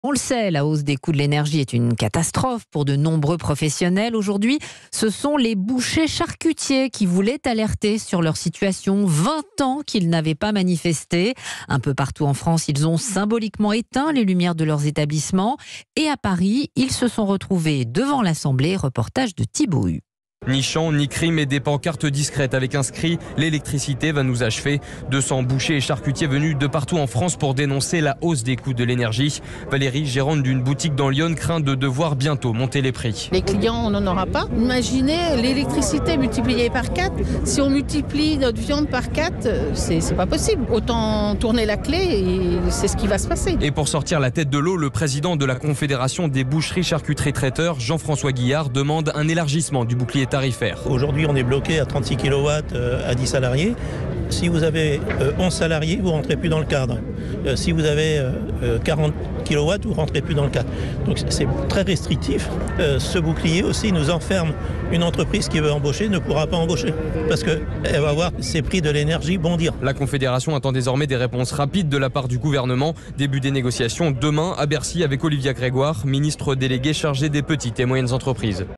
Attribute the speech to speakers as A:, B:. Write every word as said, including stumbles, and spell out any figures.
A: On le sait, la hausse des coûts de l'énergie est une catastrophe pour de nombreux professionnels. Aujourd'hui, ce sont les bouchers charcutiers qui voulaient alerter sur leur situation. vingt ans qu'ils n'avaient pas manifesté. Un peu partout en France, ils ont symboliquement éteint les lumières de leurs établissements. Et à Paris, ils se sont retrouvés devant l'Assemblée. Reportage de Thibaut Hu.
B: Ni chant, ni crime et des pancartes discrètes avec inscrit « L'électricité va nous achever ». deux cents bouchers et charcutiers venus de partout en France pour dénoncer la hausse des coûts de l'énergie. Valérie, gérante d'une boutique dans Lyon, craint de devoir bientôt monter les prix.
C: Les clients, on n'en aura pas. Imaginez l'électricité multipliée par quatre. Si on multiplie notre viande par quatre, c'est, c'est pas possible. Autant tourner la clé et c'est ce qui va se passer.
B: Et pour sortir la tête de l'eau, le président de la Confédération des boucheries, charcuteries, traiteurs, Jean-François Guillard, demande un élargissement du bouclier tarifaire.
D: Aujourd'hui, on est bloqué à trente-six kilowatts à dix salariés. Si vous avez onze salariés, vous ne rentrez plus dans le cadre. Si vous avez quarante kilowatts, vous ne rentrez plus dans le cadre. Donc c'est très restrictif. Ce bouclier aussi nous enferme. Une entreprise qui veut embaucher ne pourra pas embaucher parce qu'elle va voir ses prix de l'énergie bondir.
B: La Confédération attend désormais des réponses rapides de la part du gouvernement. Début des négociations demain à Bercy avec Olivia Grégoire, ministre déléguée chargée des petites et moyennes entreprises.